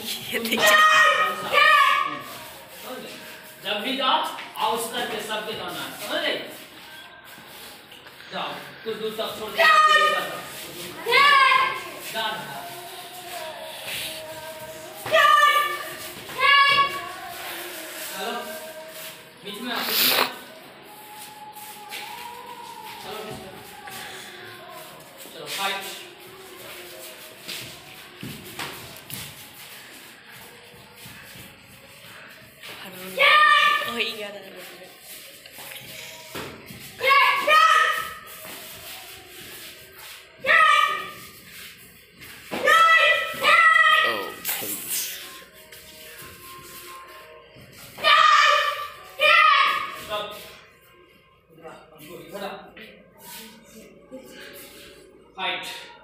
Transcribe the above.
जब भी जाओ आओ उस करके सबके करना है, समझ गए? जाओ कुछ दूर तक छोड़ दे, चलो बीच में चलो fight. Oh iya, ada. Fight.